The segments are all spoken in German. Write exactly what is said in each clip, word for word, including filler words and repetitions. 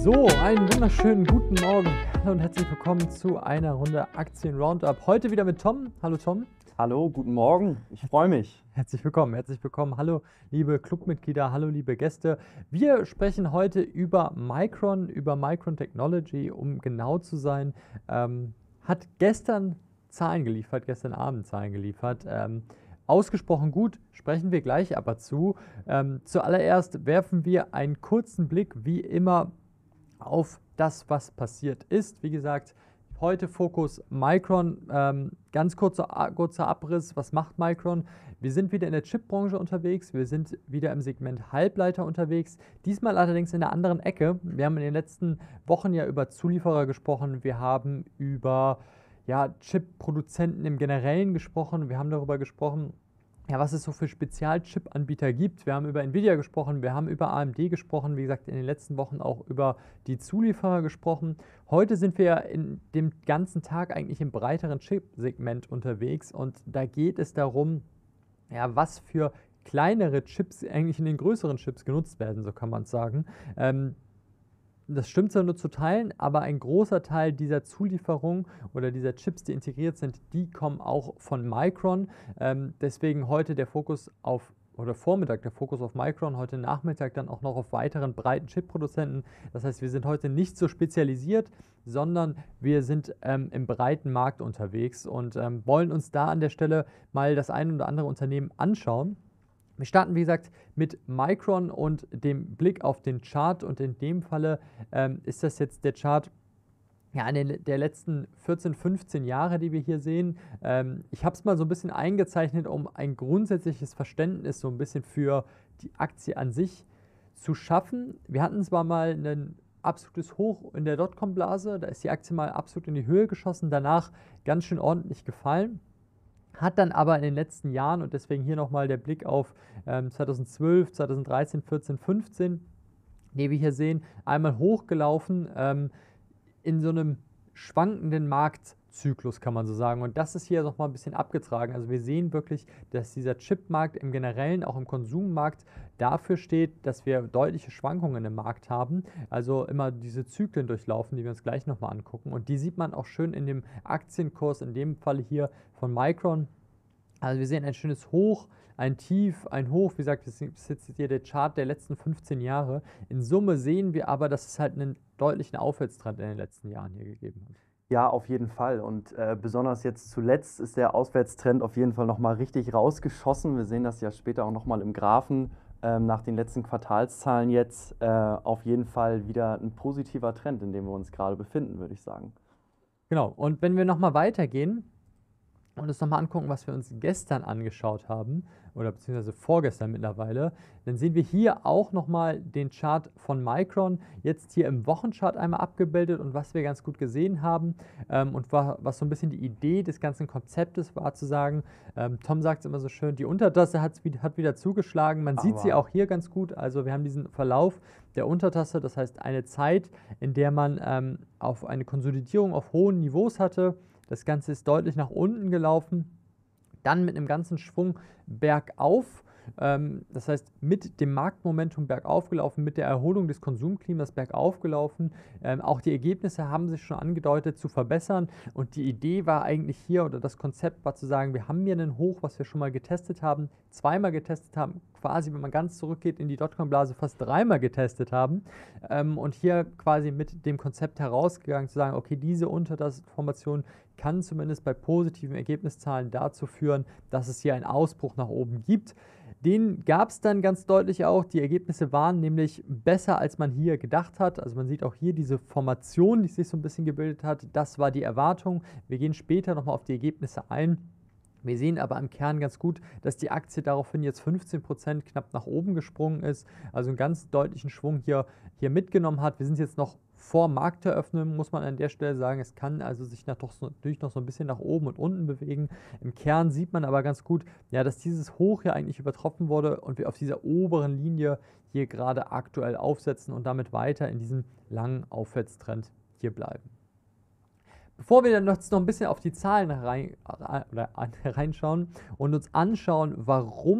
So, einen wunderschönen guten Morgen. Hallo und herzlich willkommen zu einer Runde Aktien-Roundup. Heute wieder mit Tom. Hallo Tom. Hallo, guten Morgen. Ich freue mich. Herzlich willkommen, herzlich willkommen. Hallo liebe Clubmitglieder, hallo liebe Gäste. Wir sprechen heute über Micron, über Micron Technology, um genau zu sein. Ähm, hat gestern Zahlen geliefert, gestern Abend Zahlen geliefert. Ähm, ausgesprochen gut, sprechen wir gleich aber zu. Ähm, zuallererst werfen wir einen kurzen Blick, wie immer, auf das, was passiert ist. Wie gesagt, heute Fokus Micron. Ähm, ganz kurzer, kurzer Abriss, was macht Micron? Wir sind wieder in der Chipbranche unterwegs, wir sind wieder im Segment Halbleiter unterwegs, diesmal allerdings in einer anderen Ecke. Wir haben in den letzten Wochen ja über Zulieferer gesprochen, wir haben über ja, Chip-Produzenten im Generellen gesprochen, wir haben darüber gesprochen, ja, was es so für Spezialchip-Anbieter gibt. Wir haben über Nvidia gesprochen, wir haben über A M D gesprochen, wie gesagt, in den letzten Wochen auch über die Zulieferer gesprochen. Heute sind wir in dem ganzen Tag eigentlich im breiteren Chip-Segment unterwegs und da geht es darum, ja, was für kleinere Chips eigentlich in den größeren Chips genutzt werden, so kann man es sagen. Ähm, Das stimmt zwar nur zu teilen, aber ein großer Teil dieser Zulieferung oder dieser Chips, die integriert sind, die kommen auch von Micron. Ähm, deswegen heute der Fokus auf, oder Vormittag der Fokus auf Micron, heute Nachmittag dann auch noch auf weiteren breiten Chip-Produzenten. Das heißt, wir sind heute nicht so spezialisiert, sondern wir sind ähm, im breiten Markt unterwegs und ähm, wollen uns da an der Stelle mal das ein oder andere Unternehmen anschauen. Wir starten, wie gesagt, mit Micron und dem Blick auf den Chart und in dem Falle ähm, ist das jetzt der Chart ja, in der letzten vierzehn, fünfzehn Jahre, die wir hier sehen. Ähm, ich habe es mal so ein bisschen eingezeichnet, um ein grundsätzliches Verständnis so ein bisschen für die Aktie an sich zu schaffen. Wir hatten zwar mal ein absolutes Hoch in der Dotcom-Blase, da ist die Aktie mal absolut in die Höhe geschossen, danach ganz schön ordentlich gefallen. Hat dann aber in den letzten Jahren, und deswegen hier nochmal der Blick auf ähm, zweitausendzwölf, zweitausenddreizehn, vierzehn, fünfzehn, den wir hier sehen, einmal hochgelaufen ähm, in so einem schwankenden Marktzyklus, kann man so sagen. Und das ist hier nochmal ein bisschen abgetragen. Also wir sehen wirklich, dass dieser Chipmarkt im Generellen, auch im Konsummarkt, dafür steht, dass wir deutliche Schwankungen im Markt haben. Also immer diese Zyklen durchlaufen, die wir uns gleich nochmal angucken. Und die sieht man auch schön in dem Aktienkurs, in dem Fall hier von Micron. Also wir sehen ein schönes Hoch, ein Tief, ein Hoch. Wie gesagt, das ist jetzt hier der Chart der letzten fünfzehn Jahre. In Summe sehen wir aber, dass es halt einen deutlichen Aufwärtstrend in den letzten Jahren hier gegeben hat. Ja, auf jeden Fall. Und äh, besonders jetzt zuletzt ist der Auswärtstrend auf jeden Fall nochmal richtig rausgeschossen. Wir sehen das ja später auch nochmal im Graphen. Ähm, nach den letzten Quartalszahlen jetzt äh, auf jeden Fall wieder ein positiver Trend, in dem wir uns gerade befinden, würde ich sagen. Genau, und wenn wir nochmal weitergehen und uns nochmal angucken, was wir uns gestern angeschaut haben, oder beziehungsweise vorgestern mittlerweile, dann sehen wir hier auch nochmal den Chart von Micron, jetzt hier im Wochenchart einmal abgebildet und was wir ganz gut gesehen haben ähm, und war, was so ein bisschen die Idee des ganzen Konzeptes war, zu sagen, ähm, Tom sagt es immer so schön, die Untertasse hat wieder zugeschlagen, man sieht sie auch hier ganz gut, also wir haben diesen Verlauf der Untertasse, das heißt eine Zeit, in der man ähm, auf eine Konsolidierung auf hohen Niveaus hatte. Das Ganze ist deutlich nach unten gelaufen, dann mit einem ganzen Schwung bergauf, ähm, das heißt mit dem Marktmomentum bergauf gelaufen, mit der Erholung des Konsumklimas bergauf gelaufen. Ähm, auch die Ergebnisse haben sich schon angedeutet zu verbessern und die Idee war eigentlich hier, oder das Konzept war zu sagen, wir haben hier einen Hoch, was wir schon mal getestet haben, zweimal getestet haben, quasi, wenn man ganz zurückgeht in die Dotcom-Blase, fast dreimal getestet haben ähm, und hier quasi mit dem Konzept herausgegangen zu sagen, okay, diese Untertastenformation kann zumindest bei positiven Ergebniszahlen dazu führen, dass es hier einen Ausbruch nach oben gibt. Den gab es dann ganz deutlich auch. Die Ergebnisse waren nämlich besser, als man hier gedacht hat. Also man sieht auch hier diese Formation, die sich so ein bisschen gebildet hat. Das war die Erwartung. Wir gehen später nochmal auf die Ergebnisse ein. Wir sehen aber im Kern ganz gut, dass die Aktie daraufhin jetzt fünfzehn Prozent knapp nach oben gesprungen ist, also einen ganz deutlichen Schwung hier, hier mitgenommen hat. Wir sind jetzt noch vor Markteröffnung, muss man an der Stelle sagen. Es kann also sich natürlich noch so ein bisschen nach oben und unten bewegen. Im Kern sieht man aber ganz gut, ja, dass dieses Hoch hier eigentlich übertroffen wurde und wir auf dieser oberen Linie hier gerade aktuell aufsetzen und damit weiter in diesem langen Aufwärtstrend hier bleiben. Bevor wir dann noch ein bisschen auf die Zahlen rein, oder reinschauen und uns anschauen, warum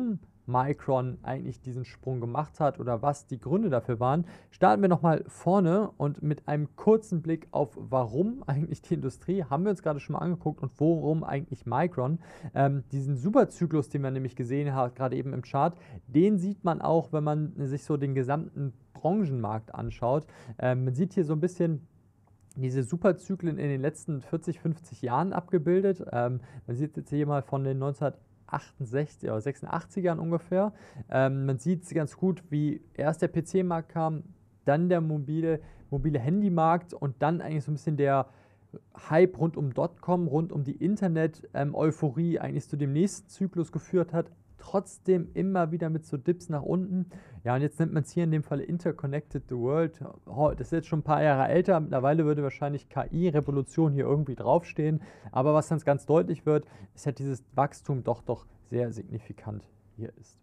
Micron eigentlich diesen Sprung gemacht hat oder was die Gründe dafür waren, starten wir nochmal vorne und mit einem kurzen Blick auf warum eigentlich die Industrie, haben wir uns gerade schon mal angeguckt und worum eigentlich Micron. Ähm, diesen Superzyklus, den man nämlich gesehen hat, gerade eben im Chart, den sieht man auch, wenn man sich so den gesamten Branchenmarkt anschaut. Ähm, man sieht hier so ein bisschen diese Superzyklen in den letzten vierzig, fünfzig Jahren abgebildet. Ähm, man sieht jetzt hier mal von den neunzehnhundertachtundsechzig oder sechsundachtzigern ungefähr. Ähm, man sieht ganz gut, wie erst der P C-Markt kam, dann der mobile, mobile Handymarkt und dann eigentlich so ein bisschen der Hype rund um Dotcom, rund um die Internet-Euphorie eigentlich zu dem nächsten Zyklus geführt hat. Trotzdem immer wieder mit so Dips nach unten. Ja, und jetzt nennt man es hier in dem Fall Interconnected the World. Das ist jetzt schon ein paar Jahre älter. Mittlerweile würde wahrscheinlich K I-Revolution hier irgendwie draufstehen. Aber was ganz, ganz deutlich wird, ist halt dieses Wachstum doch, doch sehr signifikant hier ist.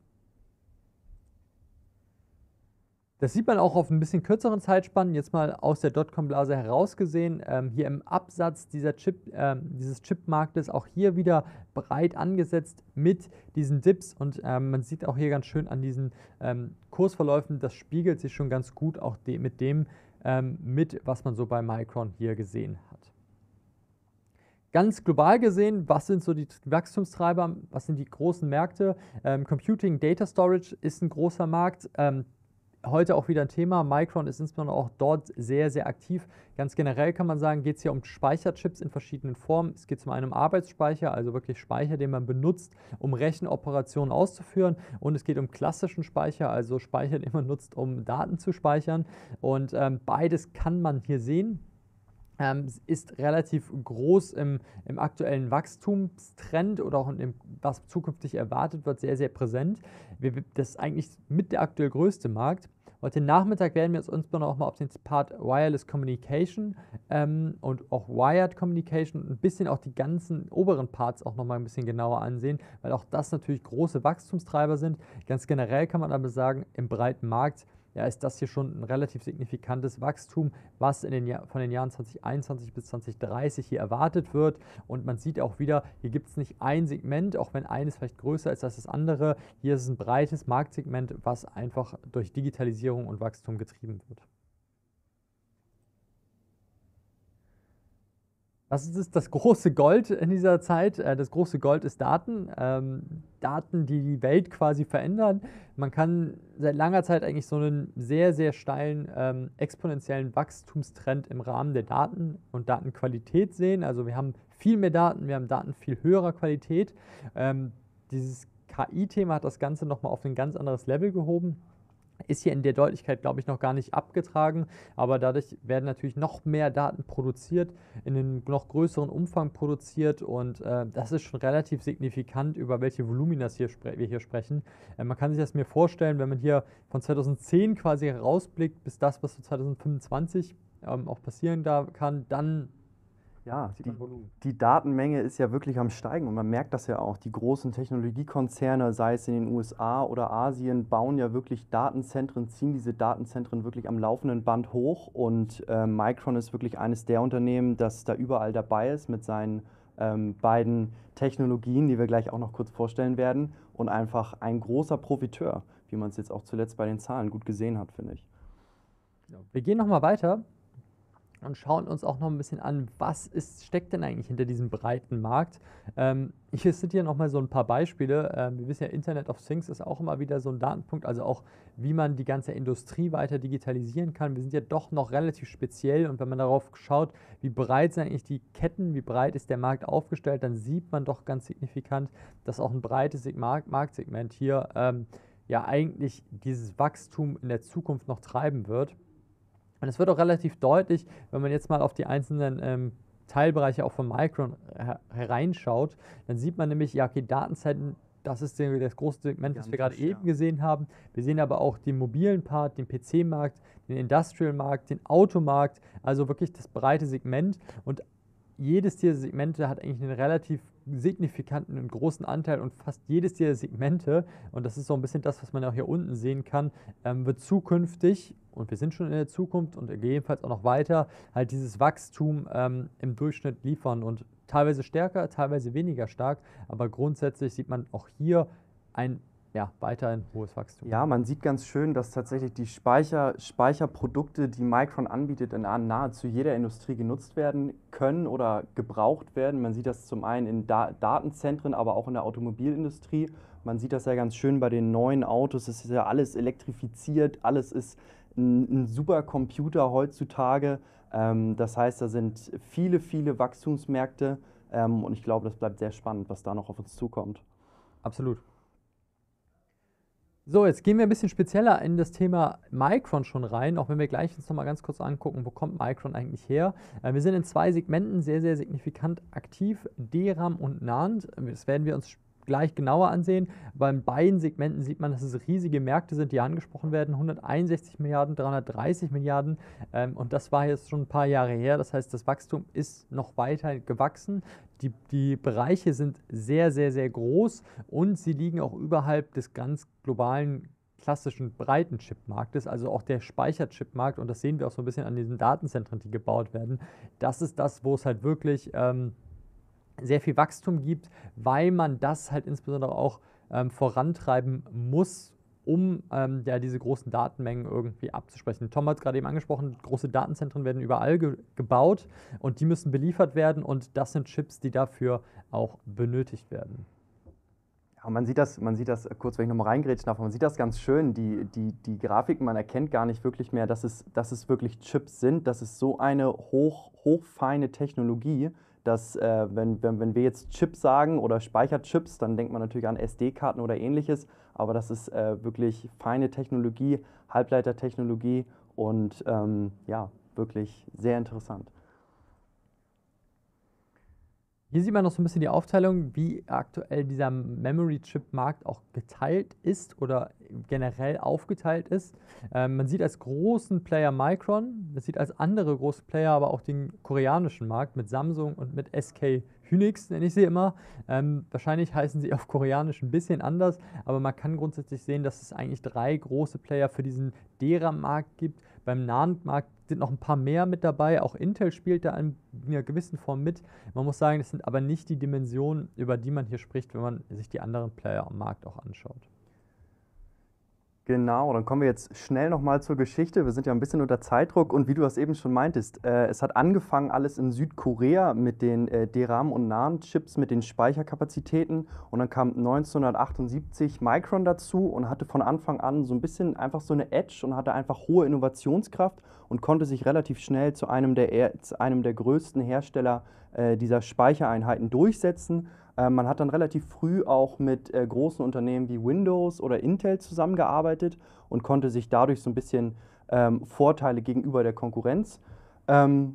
Das sieht man auch auf ein bisschen kürzeren Zeitspannen, jetzt mal aus der Dotcom-Blase herausgesehen. Ähm, hier im Absatz dieser Chip, ähm, dieses Chipmarktes auch hier wieder breit angesetzt mit diesen Dips. Und ähm, man sieht auch hier ganz schön an diesen ähm, Kursverläufen, das spiegelt sich schon ganz gut auch de mit dem ähm, mit, was man so bei Micron hier gesehen hat. Ganz global gesehen, was sind so die Wachstumstreiber, was sind die großen Märkte? Ähm, Computing, Data Storage ist ein großer Markt. Ähm, Heute auch wieder ein Thema. Micron ist insbesondere auch dort sehr, sehr aktiv. Ganz generell kann man sagen, geht es hier um Speicherchips in verschiedenen Formen. Es geht zum einen um Arbeitsspeicher, also wirklich Speicher, den man benutzt, um Rechenoperationen auszuführen. Und es geht um klassischen Speicher, also Speicher, den man nutzt, um Daten zu speichern. Und ähm, beides kann man hier sehen. Ähm, ist relativ groß im, im aktuellen Wachstumstrend oder auch in dem, was zukünftig erwartet wird, sehr, sehr präsent. Wir, das ist eigentlich mit der aktuell größte Markt. Heute Nachmittag werden wir uns insbesondere auch mal auf den Part Wireless Communication ähm, und auch Wired Communication und ein bisschen auch die ganzen oberen Parts auch nochmal ein bisschen genauer ansehen, weil auch das natürlich große Wachstumstreiber sind. Ganz generell kann man aber sagen, im breiten Markt ja, ist das hier schon ein relativ signifikantes Wachstum, was in den Jahr, von den Jahren zwanzig einundzwanzig bis zwanzig dreißig hier erwartet wird. Und man sieht auch wieder, hier gibt es nicht ein Segment, auch wenn eines vielleicht größer ist als das andere. Hier ist es ein breites Marktsegment, was einfach durch Digitalisierung und Wachstum getrieben wird. Was ist das große Gold in dieser Zeit? Das große Gold ist Daten. Ähm, Daten, die die Welt quasi verändern. Man kann seit langer Zeit eigentlich so einen sehr, sehr steilen ähm, exponentiellen Wachstumstrend im Rahmen der Daten und Datenqualität sehen. Also wir haben viel mehr Daten, wir haben Daten viel höherer Qualität. Ähm, dieses K I-Thema hat das Ganze nochmal auf ein ganz anderes Level gehoben. Ist hier in der Deutlichkeit, glaube ich, noch gar nicht abgetragen, aber dadurch werden natürlich noch mehr Daten produziert, in einem noch größeren Umfang produziert und äh, das ist schon relativ signifikant, über welche Voluminas hier wir hier sprechen. Äh, man kann sich das mir vorstellen, wenn man hier von zweitausendzehn quasi herausblickt bis das, was so zweitausendfünfundzwanzig ähm, auch passieren da kann, dann Ja, die, die Datenmenge ist ja wirklich am Steigen und man merkt das ja auch. Die großen Technologiekonzerne, sei es in den U S A oder Asien, bauen ja wirklich Datenzentren, ziehen diese Datenzentren wirklich am laufenden Band hoch und äh, Micron ist wirklich eines der Unternehmen, das da überall dabei ist mit seinen ähm, beiden Technologien, die wir gleich auch noch kurz vorstellen werden und einfach ein großer Profiteur, wie man es jetzt auch zuletzt bei den Zahlen gut gesehen hat, finde ich. Wir gehen nochmal weiter und schauen uns auch noch ein bisschen an, was ist, steckt denn eigentlich hinter diesem breiten Markt. Ähm, hier sind hier nochmal so ein paar Beispiele. Ähm, wir wissen ja, Internet of Things ist auch immer wieder so ein Datenpunkt, also auch, wie man die ganze Industrie weiter digitalisieren kann. Wir sind ja doch noch relativ speziell und wenn man darauf schaut, wie breit sind eigentlich die Ketten, wie breit ist der Markt aufgestellt, dann sieht man doch ganz signifikant, dass auch ein breites Marktsegment hier ähm, ja eigentlich dieses Wachstum in der Zukunft noch treiben wird. Und es wird auch relativ deutlich, wenn man jetzt mal auf die einzelnen ähm, Teilbereiche auch von Micron her hereinschaut, dann sieht man nämlich, ja, okay, Datenzeiten, das ist das große Segment, das wir gerade eben gesehen haben. Wir sehen aber auch den mobilen Part, den P C-Markt, den Industrial-Markt, den Automarkt, also wirklich das breite Segment. Und jedes dieser Segmente hat eigentlich einen relativ signifikanten und großen Anteil und fast jedes dieser Segmente, und das ist so ein bisschen das, was man auch hier unten sehen kann, ähm, wird zukünftig, und wir sind schon in der Zukunft und gegebenenfalls auch noch weiter, halt dieses Wachstum ähm, im Durchschnitt liefern und teilweise stärker, teilweise weniger stark, aber grundsätzlich sieht man auch hier ein ja, weiterhin hohes Wachstum. Ja, man sieht ganz schön, dass tatsächlich die Speicher, Speicherprodukte, die Micron anbietet, in nahezu jeder Industrie genutzt werden können oder gebraucht werden. Man sieht das zum einen in da Datenzentren, aber auch in der Automobilindustrie. Man sieht das ja ganz schön bei den neuen Autos. Es ist ja alles elektrifiziert, alles ist ein, ein Supercomputer heutzutage. Ähm, das heißt, da sind viele, viele Wachstumsmärkte ähm, und ich glaube, das bleibt sehr spannend, was da noch auf uns zukommt. Absolut. So, jetzt gehen wir ein bisschen spezieller in das Thema Micron schon rein, auch wenn wir gleich uns nochmal ganz kurz angucken, wo kommt Micron eigentlich her. Äh, wir sind in zwei Segmenten sehr, sehr signifikant aktiv, D RAM und NAND. Das werden wir uns gleich genauer ansehen. Bei beiden Segmenten sieht man, dass es riesige Märkte sind, die angesprochen werden. hunderteinundsechzig Milliarden, dreihundertdreißig Milliarden. Ähm, und das war jetzt schon ein paar Jahre her. Das heißt, das Wachstum ist noch weiter gewachsen. Die, die Bereiche sind sehr, sehr, sehr groß und sie liegen auch überhalb des ganz globalen klassischen breiten Chipmarktes, also auch der Speicherchipmarkt, und das sehen wir auch so ein bisschen an diesen Datenzentren, die gebaut werden. Das ist das, wo es halt wirklich ähm, sehr viel Wachstum gibt, weil man das halt insbesondere auch ähm, vorantreiben muss, um ähm, ja, diese großen Datenmengen irgendwie abzusprechen. Tom hat es gerade eben angesprochen, große Datenzentren werden überall ge gebaut und die müssen beliefert werden, und das sind Chips, die dafür auch benötigt werden. Ja, man sieht das, man sieht das, kurz, wenn ich nochmal reingrätschen darf, man sieht das ganz schön, die, die, die Grafiken, man erkennt gar nicht wirklich mehr, dass es, dass es wirklich Chips sind. Das ist so eine hoch, hochfeine Technologie, dass äh, wenn, wenn, wenn wir jetzt Chips sagen oder Speicherchips, dann denkt man natürlich an S D-Karten oder ähnliches, aber das ist äh, wirklich feine Technologie, Halbleitertechnologie und ähm, ja, wirklich sehr interessant. Hier sieht man noch so ein bisschen die Aufteilung, wie aktuell dieser Memory-Chip-Markt auch geteilt ist oder generell aufgeteilt ist. Ähm, man sieht als großen Player Micron, man sieht als andere große Player aber auch den koreanischen Markt mit Samsung und mit S K Hynix, nenne ich sie immer. Ähm, wahrscheinlich heißen sie auf Koreanisch ein bisschen anders, aber man kann grundsätzlich sehen, dass es eigentlich drei große Player für diesen D RAM-Markt gibt. Beim NAND-Markt sind noch ein paar mehr mit dabei, auch Intel spielt da in einer gewissen Form mit. Man muss sagen, das sind aber nicht die Dimensionen, über die man hier spricht, wenn man sich die anderen Player am Markt auch anschaut. Genau, dann kommen wir jetzt schnell nochmal zur Geschichte. Wir sind ja ein bisschen unter Zeitdruck und wie du das eben schon meintest, äh, es hat angefangen alles in Südkorea mit den äh, D RAM- und NAND-Chips, mit den Speicherkapazitäten, und dann kam neunzehnhundertachtundsiebzig Micron dazu und hatte von Anfang an so ein bisschen einfach so eine Edge und hatte einfach hohe Innovationskraft und konnte sich relativ schnell zu einem der, zu einem der größten Hersteller äh, dieser Speichereinheiten durchsetzen. Man hat dann relativ früh auch mit äh, großen Unternehmen wie Windows oder Intel zusammengearbeitet und konnte sich dadurch so ein bisschen ähm, Vorteile gegenüber der Konkurrenz ähm,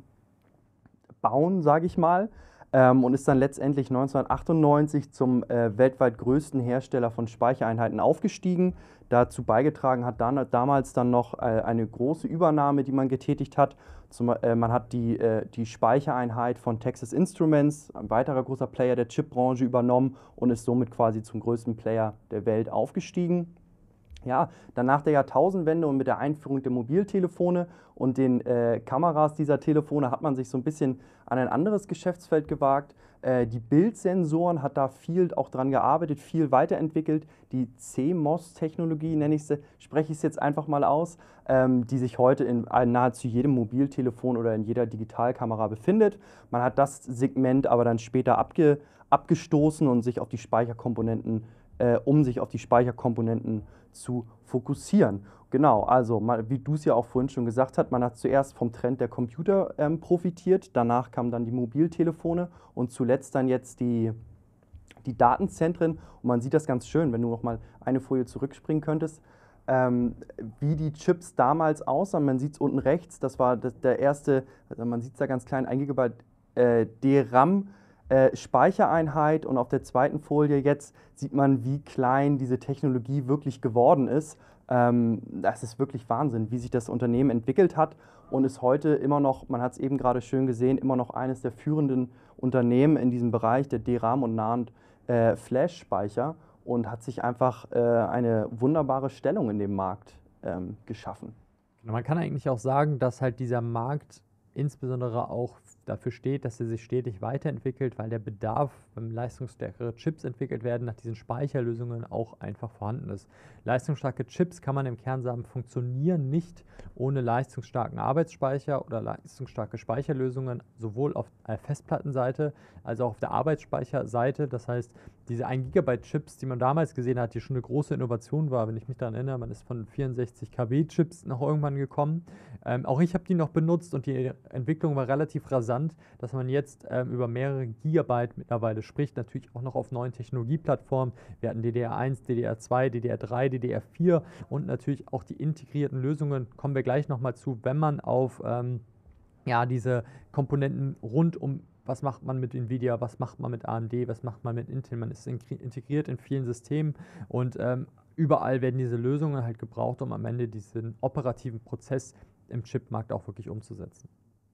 bauen, sage ich mal, ähm, und ist dann letztendlich neunzehnhundertachtundneunzig zum äh, weltweit größten Hersteller von Speichereinheiten aufgestiegen. Dazu beigetragen hat dann, damals dann noch äh, eine große Übernahme, die man getätigt hat. Zum, äh, man hat die, äh, die Speichereinheit von Texas Instruments, ein weiterer großer Player der Chipbranche, übernommen und ist somit quasi zum größten Player der Welt aufgestiegen. Ja, dann nach der Jahrtausendwende und mit der Einführung der Mobiltelefone und den äh, Kameras dieser Telefone hat man sich so ein bisschen an ein anderes Geschäftsfeld gewagt. Äh, die Bildsensoren hat da viel auch dran gearbeitet, viel weiterentwickelt. Die C M O S-Technologie, nenne ich sie, spreche ich es jetzt einfach mal aus, ähm, die sich heute in nahezu jedem Mobiltelefon oder in jeder Digitalkamera befindet. Man hat das Segment aber dann später abge, abgestoßen und sich auf die Speicherkomponenten, äh, um sich auf die Speicherkomponenten zu fokussieren. Genau, also wie du es ja auch vorhin schon gesagt hast, man hat zuerst vom Trend der Computer ähm, profitiert, danach kamen dann die Mobiltelefone und zuletzt dann jetzt die, die Datenzentren. Und man sieht das ganz schön, wenn du noch mal eine Folie zurückspringen könntest, ähm, wie die Chips damals aussahen. Man sieht es unten rechts, das war das, der erste, also man sieht es da ganz klein, ein Gigabyte äh, D RAM, Äh, Speichereinheit, und auf der zweiten Folie jetzt sieht man, wie klein diese Technologie wirklich geworden ist. Ähm, das ist wirklich Wahnsinn, wie sich das Unternehmen entwickelt hat und ist heute immer noch, man hat es eben gerade schön gesehen, immer noch eines der führenden Unternehmen in diesem Bereich der D RAM und NAND äh, Flash-Speicher und hat sich einfach äh, eine wunderbare Stellung in dem Markt ähm, geschaffen. Man kann eigentlich auch sagen, dass halt dieser Markt insbesondere auch dafür steht, dass er sich stetig weiterentwickelt, weil der Bedarf, wenn leistungsstärkere Chips entwickelt werden, nach diesen Speicherlösungen auch einfach vorhanden ist. Leistungsstarke Chips, kann man im Kern sagen, funktionieren nicht ohne leistungsstarken Arbeitsspeicher oder leistungsstarke Speicherlösungen, sowohl auf der Festplattenseite als auch auf der Arbeitsspeicherseite. Das heißt, diese ein Gigabyte Chips, die man damals gesehen hat, die schon eine große Innovation war, wenn ich mich daran erinnere, man ist von vierundsechzig Kilobyte Chips noch irgendwann gekommen. Ähm, auch ich habe die noch benutzt und die Entwicklung war relativ rasant, dass man jetzt ähm, über mehrere Gigabyte mittlerweile spricht, natürlich auch noch auf neuen Technologieplattformen. Wir hatten D D R eins, D D R zwei, D D R drei, D D R vier und natürlich auch die integrierten Lösungen, kommen wir gleich nochmal zu, wenn man auf ähm, ja, diese Komponenten rund um, was macht man mit Nvidia, was macht man mit A M D, was macht man mit Intel, man ist integriert in vielen Systemen und ähm, überall werden diese Lösungen halt gebraucht, um am Ende diesen operativen Prozess im Chipmarkt auch wirklich umzusetzen.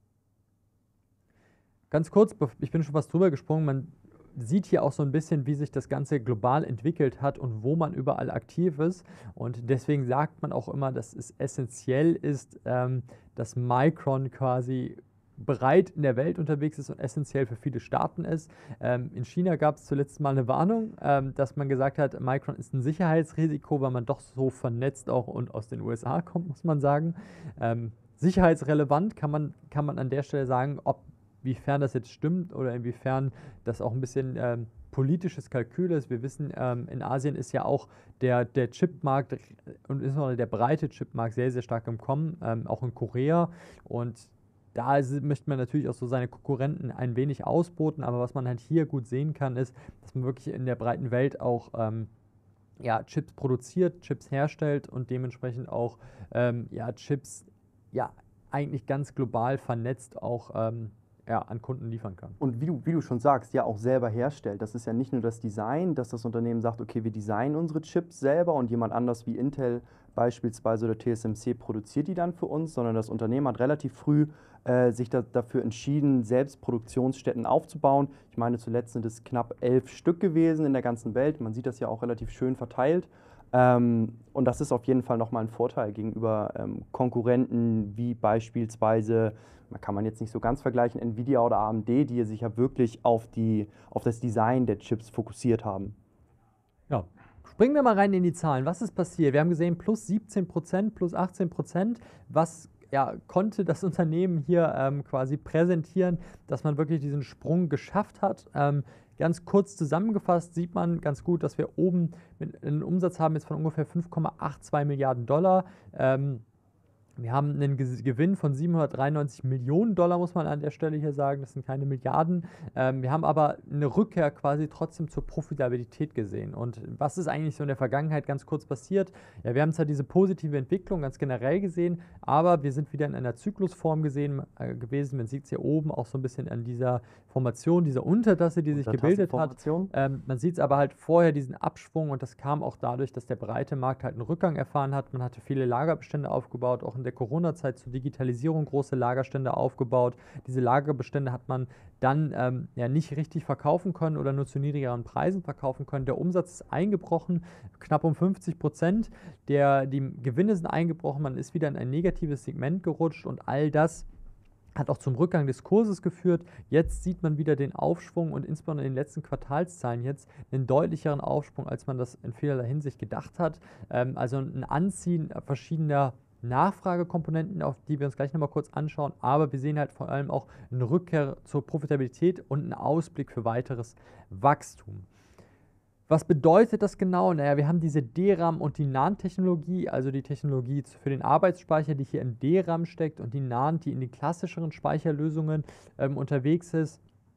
Ganz kurz, ich bin schon fast drüber gesprungen, man sieht hier auch so ein bisschen, wie sich das Ganze global entwickelt hat und wo man überall aktiv ist. Und deswegen sagt man auch immer, dass es essentiell ist, ähm, dass Micron quasi breit in der Welt unterwegs ist und essentiell für viele Staaten ist. Ähm, in China gab es zuletzt mal eine Warnung, ähm, dass man gesagt hat, Micron ist ein Sicherheitsrisiko, weil man doch so vernetzt auch und aus den U S A kommt, muss man sagen. Ähm, sicherheitsrelevant kann man, kann man an der Stelle sagen, ob inwiefern das jetzt stimmt oder inwiefern das auch ein bisschen ähm, politisches Kalkül ist. Wir wissen, ähm, in Asien ist ja auch der, der Chipmarkt und insbesondere der breite Chipmarkt sehr, sehr stark im Kommen, ähm, auch in Korea. Und da ist, möchte man natürlich auch so seine Konkurrenten ein wenig ausboten, aber was man halt hier gut sehen kann, ist, dass man wirklich in der breiten Welt auch ähm, ja, Chips produziert, Chips herstellt und dementsprechend auch ähm, ja, Chips ja, eigentlich ganz global vernetzt auch ähm, ja, an Kunden liefern kann. Und wie du, wie du schon sagst, ja auch selber herstellt. Das ist ja nicht nur das Design, dass das Unternehmen sagt, okay, wir designen unsere Chips selber und jemand anders wie Intel beispielsweise oder T S M C produziert die dann für uns, sondern das Unternehmen hat relativ früh äh, sich da, dafür entschieden, selbst Produktionsstätten aufzubauen. Ich meine, zuletzt sind es knapp elf Stück gewesen in der ganzen Welt. Man sieht das ja auch relativ schön verteilt. Ähm, und das ist auf jeden Fall nochmal ein Vorteil gegenüber ähm, Konkurrenten wie beispielsweise, man kann man jetzt nicht so ganz vergleichen, Nvidia oder A M D, die sich ja wirklich auf, die, auf das Design der Chips fokussiert haben. Ja. Springen wir mal rein in die Zahlen. Was ist passiert? Wir haben gesehen, plus siebzehn Prozent, plus achtzehn Prozent. Was ja, konnte das Unternehmen hier ähm, quasi präsentieren, dass man wirklich diesen Sprung geschafft hat? Ähm, Ganz kurz zusammengefasst sieht man ganz gut, dass wir oben mit einen Umsatz haben jetzt von ungefähr fünf Komma zweiundachtzig Milliarden Dollar. Ähm, wir haben einen Gewinn von siebenhundertdreiundneunzig Millionen Dollar, muss man an der Stelle hier sagen. Das sind keine Milliarden. Ähm, wir haben aber eine Rückkehr quasi trotzdem zur Profitabilität gesehen. Und was ist eigentlich so in der Vergangenheit ganz kurz passiert? Ja, wir haben zwar diese positive Entwicklung ganz generell gesehen, aber wir sind wieder in einer Zyklusform gesehen, äh, gewesen. Man sieht es hier oben auch so ein bisschen an dieser Formation, dieser Untertasse, die sich gebildet hat. Ähm, man sieht es aber halt vorher, diesen Abschwung, und das kam auch dadurch, dass der breite Markt halt einen Rückgang erfahren hat. Man hatte viele Lagerbestände aufgebaut, auch in der Corona-Zeit zur Digitalisierung große Lagerstände aufgebaut. Diese Lagerbestände hat man dann ähm, ja nicht richtig verkaufen können oder nur zu niedrigeren Preisen verkaufen können. Der Umsatz ist eingebrochen, knapp um fünfzig Prozent. Der, die Gewinne sind eingebrochen, man ist wieder in ein negatives Segment gerutscht und all das hat auch zum Rückgang des Kurses geführt. Jetzt sieht man wieder den Aufschwung und insbesondere in den letzten Quartalszahlen jetzt einen deutlicheren Aufschwung, als man das in vielerlei Hinsicht gedacht hat. Ähm, also ein Anziehen verschiedener Nachfragekomponenten, auf die wir uns gleich nochmal kurz anschauen, aber wir sehen halt vor allem auch eine Rückkehr zur Profitabilität und einen Ausblick für weiteres Wachstum. Was bedeutet das genau? Naja, wir haben diese D RAM und die NAND-Technologie, also die Technologie für den Arbeitsspeicher, die hier in D RAM steckt, und die NAND, die in den klassischeren Speicherlösungen ähm, unterwegs ist.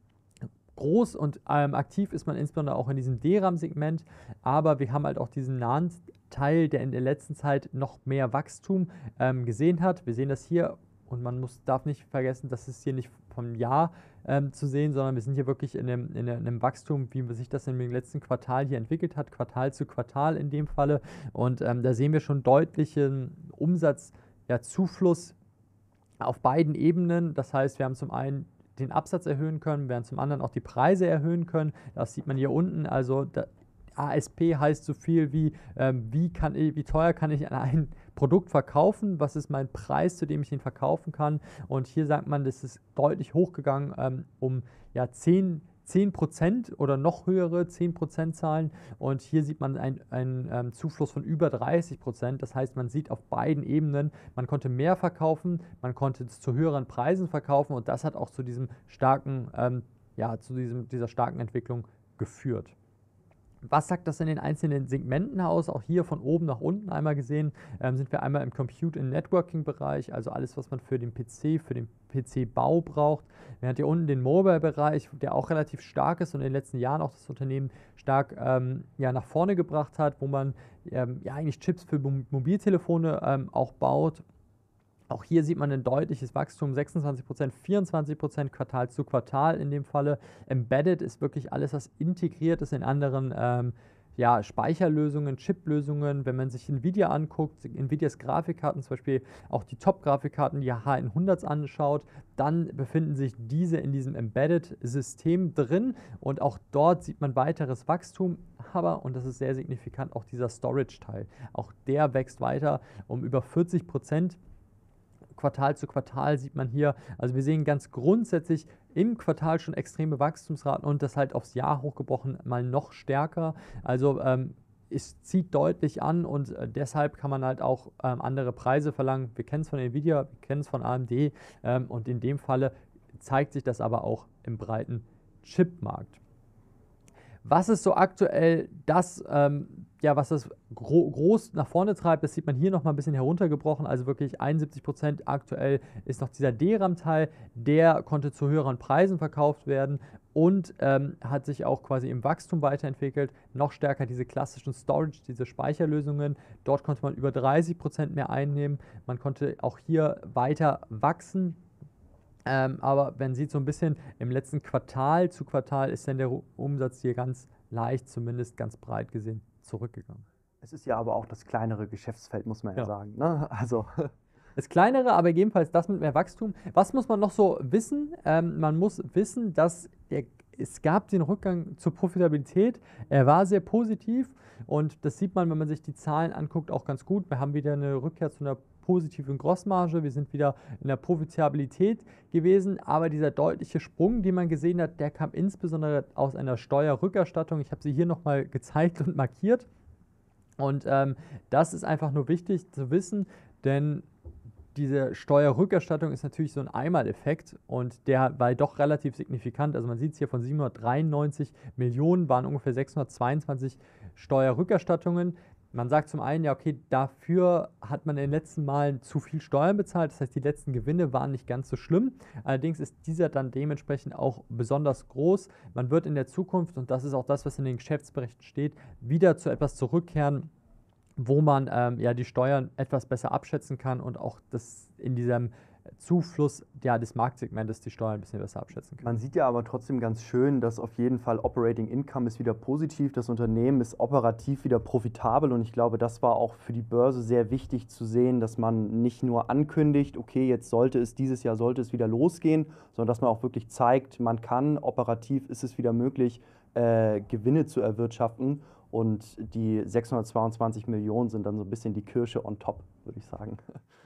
Groß und ähm, aktiv ist man insbesondere auch in diesem D RAM-Segment, aber wir haben halt auch diesen NAND-Teil, der in der letzten Zeit noch mehr Wachstum ähm, gesehen hat. Wir sehen das hier, und man muss, darf nicht vergessen, das ist hier nicht vom Jahr ähm, zu sehen, sondern wir sind hier wirklich in einem, in einem Wachstum, wie sich das in dem letzten Quartal hier entwickelt hat, Quartal zu Quartal in dem Falle. Und ähm, da sehen wir schon deutlichen Umsatzzufluss ja, auf beiden Ebenen. Das heißt, wir haben zum einen den Absatz erhöhen können, während zum anderen auch die Preise erhöhen können. Das sieht man hier unten. Also da, A S P heißt so viel wie, ähm, wie, kann ich, wie teuer kann ich ein Produkt verkaufen, was ist mein Preis, zu dem ich ihn verkaufen kann. Und hier sagt man, das ist deutlich hochgegangen ähm, um ja, zehn Prozent oder noch höhere zehn Prozent Zahlen. Und hier sieht man einen ähm, Zufluss von über dreißig Prozent. Das heißt, man sieht auf beiden Ebenen, man konnte mehr verkaufen, man konnte es zu höheren Preisen verkaufen und das hat auch zu diesem starken, ähm, ja, zu diesem, dieser starken Entwicklung geführt. Was sagt das in den einzelnen Segmenten aus? Auch hier von oben nach unten einmal gesehen, ähm, sind wir einmal im Compute- und Networking-Bereich, also alles, was man für den P C, für den P C-Bau braucht. Während hier unten den Mobile-Bereich, der auch relativ stark ist und in den letzten Jahren auch das Unternehmen stark ähm, ja, nach vorne gebracht hat, wo man ähm, ja eigentlich Chips für Mobiltelefone ähm, auch baut. Auch hier sieht man ein deutliches Wachstum, sechsundzwanzig Prozent, vierundzwanzig Prozent Quartal zu Quartal in dem Falle. Embedded ist wirklich alles, was integriert ist in anderen ähm, ja, Speicherlösungen, Chiplösungen. Wenn man sich Nvidia anguckt, Nvidias Grafikkarten, zum Beispiel auch die Top-Grafikkarten, die H hundert anschaut, dann befinden sich diese in diesem Embedded-System drin und auch dort sieht man weiteres Wachstum, aber, und das ist sehr signifikant, auch dieser Storage-Teil, auch der wächst weiter um über vierzig Prozent. Quartal zu Quartal sieht man hier, also wir sehen ganz grundsätzlich im Quartal schon extreme Wachstumsraten und das halt aufs Jahr hochgebrochen mal noch stärker. Also ähm, es zieht deutlich an und äh, deshalb kann man halt auch ähm, andere Preise verlangen. Wir kennen es von Nvidia, wir kennen es von A M D ähm, und in dem Falle zeigt sich das aber auch im breiten Chipmarkt. Was ist so aktuell das, ähm, ja, was das gro groß nach vorne treibt? Das sieht man hier nochmal ein bisschen heruntergebrochen. Also wirklich einundsiebzig Prozent aktuell ist noch dieser D RAM-Teil. Der konnte zu höheren Preisen verkauft werden und ähm, hat sich auch quasi im Wachstum weiterentwickelt. Noch stärker diese klassischen Storage, diese Speicherlösungen. Dort konnte man über dreißig Prozent mehr einnehmen. Man konnte auch hier weiter wachsen. Ähm, aber man sieht so ein bisschen im letzten Quartal zu Quartal ist dann der Umsatz hier ganz leicht, zumindest ganz breit gesehen, zurückgegangen. Es ist ja aber auch das kleinere Geschäftsfeld, muss man ja, ja. sagen. Ne? Also. Das kleinere, aber jedenfalls das mit mehr Wachstum. Was muss man noch so wissen? Ähm, man muss wissen, dass der, es gab den Rückgang zur Profitabilität. Er war sehr positiv und das sieht man, wenn man sich die Zahlen anguckt, auch ganz gut. Wir haben wieder eine Rückkehr zu einer positiven Grossmarge, wir sind wieder in der Profitabilität gewesen, aber dieser deutliche Sprung, den man gesehen hat, der kam insbesondere aus einer Steuerrückerstattung. Ich habe sie hier nochmal gezeigt und markiert und ähm, das ist einfach nur wichtig zu wissen, denn diese Steuerrückerstattung ist natürlich so ein Einmaleffekt und der war doch relativ signifikant. Also man sieht es hier von siebenhundertdreiundneunzig Millionen waren ungefähr sechshundertzweiundzwanzig Steuerrückerstattungen. Man sagt zum einen, ja okay, dafür hat man in den letzten Malen zu viel Steuern bezahlt, das heißt die letzten Gewinne waren nicht ganz so schlimm. Allerdings ist dieser dann dementsprechend auch besonders groß. Man wird in der Zukunft, und das ist auch das, was in den Geschäftsberichten steht, wieder zu etwas zurückkehren, wo man ähm, ja die Steuern etwas besser abschätzen kann und auch das in diesem Zufluss ja, des Marktsegmentes die Steuern ein bisschen besser abschätzen kann. Man sieht ja aber trotzdem ganz schön, dass auf jeden Fall Operating Income ist wieder positiv, das Unternehmen ist operativ wieder profitabel und ich glaube, das war auch für die Börse sehr wichtig zu sehen, dass man nicht nur ankündigt, okay, jetzt sollte es dieses Jahr sollte es wieder losgehen, sondern dass man auch wirklich zeigt, man kann, operativ ist es wieder möglich, äh, Gewinne zu erwirtschaften. Und die sechshundertzweiundzwanzig Millionen sind dann so ein bisschen die Kirsche on top, würde ich sagen.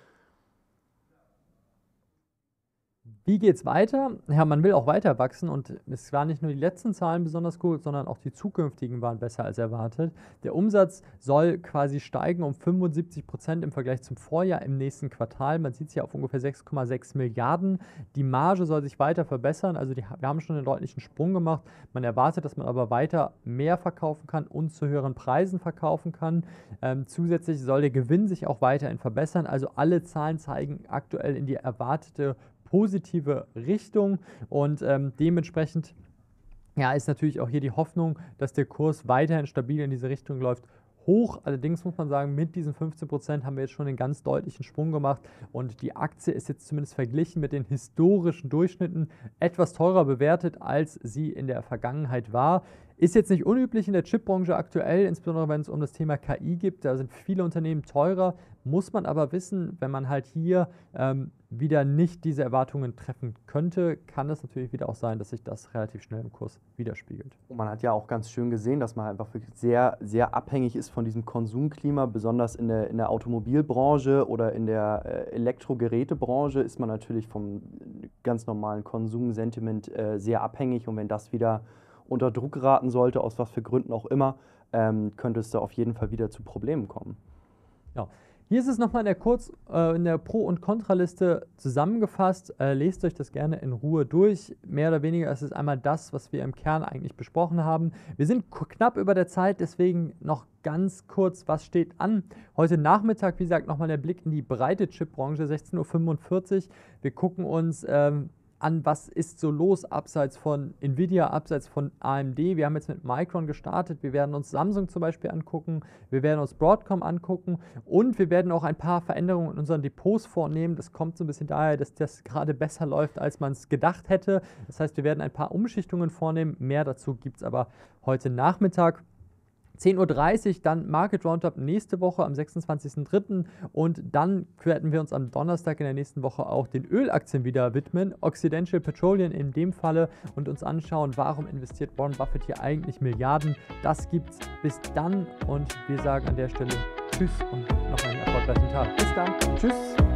Wie geht es weiter? Ja, man will auch weiter wachsen und es waren nicht nur die letzten Zahlen besonders gut, sondern auch die zukünftigen waren besser als erwartet. Der Umsatz soll quasi steigen um fünfundsiebzig Prozent im Vergleich zum Vorjahr im nächsten Quartal. Man sieht es hier auf ungefähr sechs Komma sechs Milliarden. Die Marge soll sich weiter verbessern, also die, wir haben schon einen deutlichen Sprung gemacht. Man erwartet, dass man aber weiter mehr verkaufen kann und zu höheren Preisen verkaufen kann. Ähm, zusätzlich soll der Gewinn sich auch weiterhin verbessern. Also alle Zahlen zeigen aktuell in die erwartete positive Richtung und ähm, dementsprechend ja, ist natürlich auch hier die Hoffnung, dass der Kurs weiterhin stabil in diese Richtung läuft, hoch. Allerdings muss man sagen, mit diesen fünfzehn Prozent haben wir jetzt schon einen ganz deutlichen Sprung gemacht und die Aktie ist jetzt zumindest verglichen mit den historischen Durchschnitten etwas teurer bewertet, als sie in der Vergangenheit war. Ist jetzt nicht unüblich in der Chipbranche aktuell, insbesondere wenn es um das Thema K I geht. Da sind viele Unternehmen teurer, muss man aber wissen, wenn man halt hier ähm, wieder nicht diese Erwartungen treffen könnte, kann es natürlich wieder auch sein, dass sich das relativ schnell im Kurs widerspiegelt. Und man hat ja auch ganz schön gesehen, dass man einfach wirklich sehr, sehr abhängig ist von diesem Konsumklima, besonders in der, in der Automobilbranche oder in der äh, Elektrogerätebranche ist man natürlich vom ganz normalen Konsumsentiment äh, sehr abhängig, und wenn das wieder unter Druck geraten sollte, aus was für Gründen auch immer, ähm, könnte es da auf jeden Fall wieder zu Problemen kommen. Ja. Hier ist es nochmal in der Kurz-, äh, in der Pro- und Kontraliste zusammengefasst. Äh, lest euch das gerne in Ruhe durch. Mehr oder weniger ist es einmal das, was wir im Kern eigentlich besprochen haben. Wir sind knapp über der Zeit, deswegen noch ganz kurz, was steht an. Heute Nachmittag, wie gesagt, nochmal der Blick in die breite Chipbranche, sechzehn Uhr fünfundvierzig. Wir gucken uns ähm, an, was ist so los abseits von Nvidia, abseits von A M D. Wir haben jetzt mit Micron gestartet. Wir werden uns Samsung zum Beispiel angucken. Wir werden uns Broadcom angucken. Und wir werden auch ein paar Veränderungen in unseren Depots vornehmen. Das kommt so ein bisschen daher, dass das gerade besser läuft, als man es gedacht hätte. Das heißt, wir werden ein paar Umschichtungen vornehmen. Mehr dazu gibt es aber heute Nachmittag. zehn Uhr dreißig, dann Market Roundup nächste Woche am sechsundzwanzigsten dritten und dann werden wir uns am Donnerstag in der nächsten Woche auch den Ölaktien wieder widmen, Occidental Petroleum in dem Falle, und uns anschauen, warum investiert Warren Buffett hier eigentlich Milliarden. Das gibt's bis dann und wir sagen an der Stelle Tschüss und noch einen erfolgreichen Tag. Bis dann. Tschüss.